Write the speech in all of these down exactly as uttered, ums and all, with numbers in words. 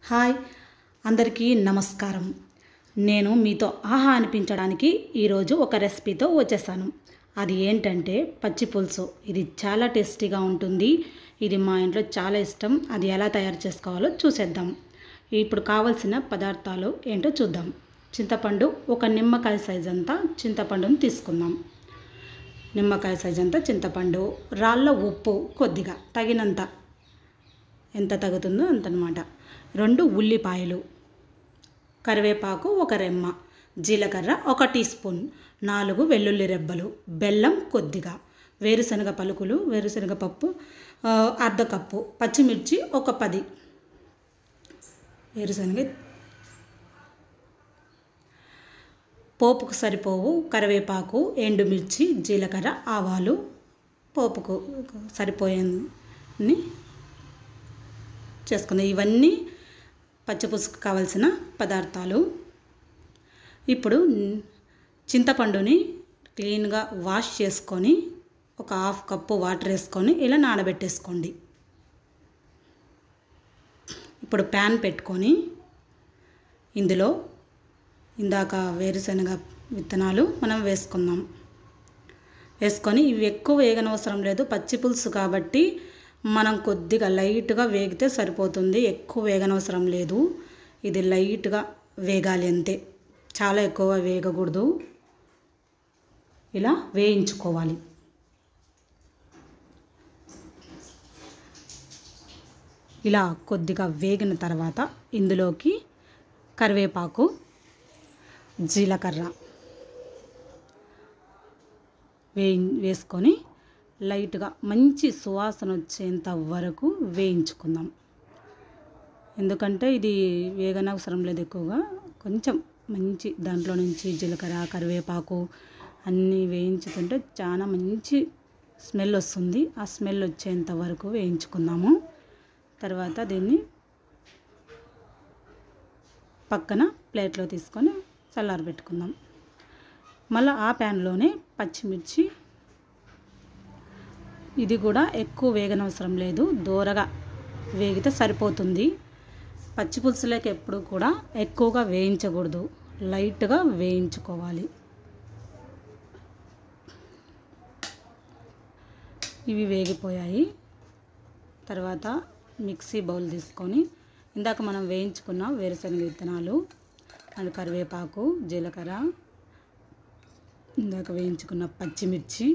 Hi అందరికీ నమస్కారం. నేను మీతో ఆహా అనిపించడానికి ఈరోజు ఒక రెసిపీతో వచ్చేసాను. అది ఏంటంటే పచ్చి పులుసు. ఇది చాలా టేస్టీగా ఉంటుంది. ఇది మా ఇంట్లో చాలా ఇష్టం. అది ఎలా తయారు చేసుకోవాలో చూసేద్దాం. ఇప్పుడు కావాల్సిన పదార్థాలు ఏంటో చూద్దాం. చింతపండు ఒక నిమ్మకాయ సైజ్ అంతా చింతపండుని తీసుకుందాం. నిమ్మకాయ సైజ్ అంతా చింతపండు, రాళ్ళ ఉప్పు కొద్దిగా తగినంత, ఎంత తగ్గుతుందో అంతనమాట. రెండు ఉల్లిపాయలు, కరివేపాకు ఒక రెమ్మ, జీలకర్ర ఒక టీ స్పూన్, నాలుగు వెల్లుల్లి రెబ్బలు, బెల్లం కొద్దిగా, వేరుశనగ పలుకులు వేరుశనగ పప్పు అర్ధ కప్పు, పచ్చిమిర్చి ఒక పది, వేరుశనగ పోపుకు సరిపోవు కరివేపాకు, ఎండుమిర్చి, జీలకర్ర, ఆవాలు పోపుకు సరిపోయేని చేసుకుందాం. ఇవన్నీ పచ్చిపులుసుకు కావలసిన పదార్థాలు. ఇప్పుడు చింతపండుని క్లీన్గా వాష్ చేసుకొని ఒక హాఫ్ కప్పు వాటర్ వేసుకొని ఇలా నానబెట్టేసుకోండి. ఇప్పుడు ప్యాన్ పెట్టుకొని ఇందులో ఇందాక వేరుశనగ విత్తనాలు మనం వేసుకుందాం. వేసుకొని ఇవి ఎక్కువ వేగనవసరం లేదు, పచ్చి పులుసు కాబట్టి మనం కొద్దిగా లైట్గా వేగితే సరిపోతుంది. ఎక్కువ వేగనవసరం లేదు, ఇది లైట్గా వేగాలి అంతే, చాలా ఎక్కువ వేగకూడదు. ఇలా వేయించుకోవాలి. ఇలా కొద్దిగా వేగిన తర్వాత ఇందులోకి కరివేపాకు, జీలకర్ర వే వేసుకొని లైట్గా మంచి సువాసన వచ్చేంత వరకు వేయించుకుందాం. ఎందుకంటే ఇది వేగనవసరం లేదు ఎక్కువగా, కొంచెం మంచి దాంట్లో నుంచి జీలకర్ర కరివేపాకు అన్నీ వేయించుకుంటే చాలా మంచి స్మెల్ వస్తుంది. ఆ స్మెల్ వచ్చేంత వరకు వేయించుకుందాము. తర్వాత దీన్ని పక్కన ప్లేట్లో తీసుకొని చల్లారబెట్టుకుందాం. మళ్ళీ ఆ ప్యాన్లోనే పచ్చిమిర్చి, ఇది కూడా ఎక్కువ వేగనవసరం లేదు, దూరగా వేగితే సరిపోతుంది. పచ్చి పులుసులోకి ఎప్పుడు కూడా ఎక్కువగా వేయించకూడదు, లైట్గా వేయించుకోవాలి. ఇవి వేగిపోయాయి. తర్వాత మిక్సీ బౌల్ తీసుకొని ఇందాక మనం వేయించుకున్న వేరుశనగ విత్తనాలు అండ్ కరివేపాకు, జీలకర్ర, ఇందాక వేయించుకున్న పచ్చిమిర్చి,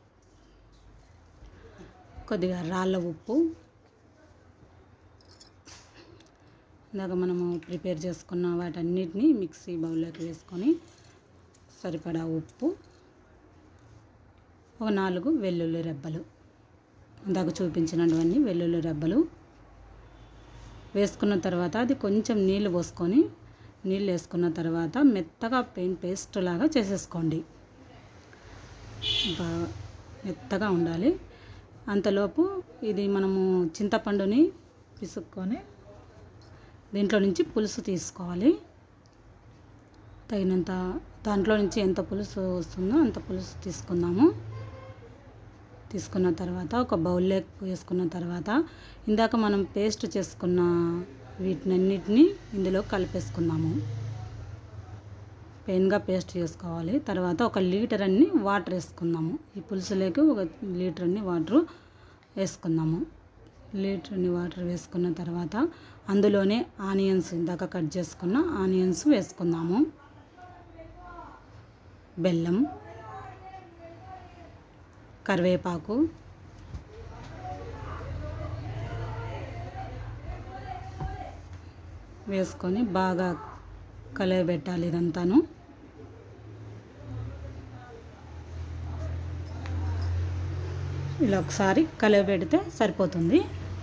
కొద్దిగా రాళ్ళ ఉప్పు, ఇందాక మనము ప్రిపేర్ చేసుకున్న వాటన్నిటిని మిక్సీ బౌల్లోకి వేసుకొని సరిపడా ఉప్పు, ఒక నాలుగు వెల్లుల్లి రెబ్బలు, ఇందాక చూపించినటువంటి వెల్లుల్లి రెబ్బలు వేసుకున్న తర్వాత అది కొంచెం నీళ్ళు పోసుకొని నీళ్ళు వేసుకున్న తర్వాత మెత్తగా పెయిన్ పేస్ట్ లాగా చేసేసుకోండి. బాగా మెత్తగా ఉండాలి. అంతలోపు ఇది మనము చింతపండుని పిసుక్కొని దీంట్లో నుంచి పులుసు తీసుకోవాలి. తగినంత దాంట్లో నుంచి ఎంత పులుసు వస్తుందో అంత పులుసు తీసుకుందాము. తీసుకున్న తర్వాత ఒక బౌల్లో వేసుకున్న తర్వాత ఇందాక మనం పేస్ట్ చేసుకున్న వీటినన్నిటినీ ఇందులో కలిపేసుకుందాము. పెయిన్గా పేస్ట్ చేసుకోవాలి. తర్వాత ఒక లీటర్ అన్ని వాటర్ వేసుకుందాము. ఈ పులుసులోకి ఒక లీటర్ అన్ని వాటర్ వేసుకుందాము. లీటర్ అన్ని వాటర్ వేసుకున్న తర్వాత అందులోనే ఆనియన్స్, ఇందాక కట్ చేసుకున్న ఆనియన్స్ వేసుకుందాము. బెల్లం, కరివేపాకు, వేసుకొని బాగా కలయబెట్టాలి. ఇదంతాను ఇలా ఒకసారి కలయబెడితే సరిపోతుంది.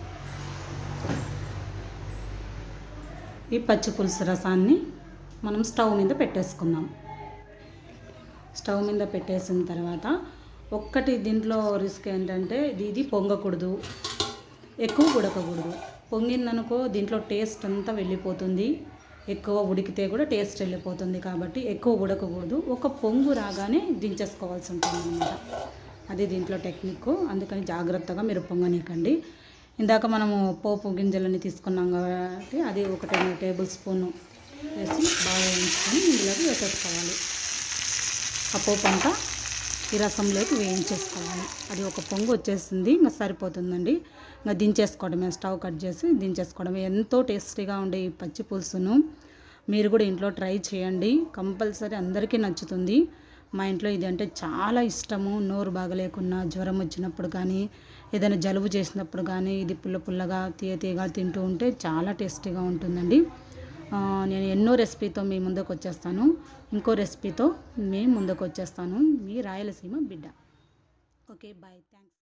ఈ పచ్చి పులుసు రసాన్ని మనం స్టవ్ మీద పెట్టేసుకుందాం. స్టవ్ మీద పెట్టేసిన తర్వాత ఒక్కటి దీంట్లో రిస్క్ ఏంటంటే ఇది పొంగకూడదు, ఎక్కువ ఉడకకూడదు. పొంగిందనుకో దీంట్లో టేస్ట్ అంతా వెళ్ళిపోతుంది. ఎక్కువ ఉడికితే కూడా టేస్ట్ వెళ్ళిపోతుంది. కాబట్టి ఎక్కువ ఉడకకూడదు. ఒక పొంగు రాగానే దించేసుకోవాల్సి ఉంటుంది అన్నమాట. అది దీంట్లో టెక్నిక్. అందుకని జాగ్రత్తగా మీరు పొంగనీకండి. ఇందాక మనము పోపు గింజలని తీసుకున్నాం కాబట్టి అది ఒక టేబుల్ స్పూన్ వేసి బాగా వేయించుకొని ఇందులోకి వేసేసుకోవాలి. ఆ పోపు అంతా ఈ రసంలోకి వేయించేసుకోవాలి. అది ఒక పొంగు వచ్చేసింది, ఇంకా సరిపోతుందండి. ఇంకా దించేసుకోవడమే, స్టవ్ కట్ చేసి దించేసుకోవడమే. ఎంతో టేస్టీగా ఉండే ఈ పచ్చి పులుసును మీరు కూడా ఇంట్లో ట్రై చేయండి, కంపల్సరీ అందరికీ నచ్చుతుంది. మా ఇంట్లో ఇది అంటే చాలా ఇష్టము. నోరు బాగలేకున్నా, జ్వరం వచ్చినప్పుడు కానీ, ఏదైనా జలుబు చేసినప్పుడు కానీ ఇది పుల్ల పుల్లగా తీయ తీయగా తింటూ ఉంటే చాలా టేస్టీగా ఉంటుందండి. నేను ఎన్నో రెసిపీతో మీ ముందుకు వచ్చేస్తాను. ఇంకో రెసిపీతో మీ ముందుకు వచ్చేస్తాను. మీ రాయలసీమ బిడ్డ. Okay, bye, thanks.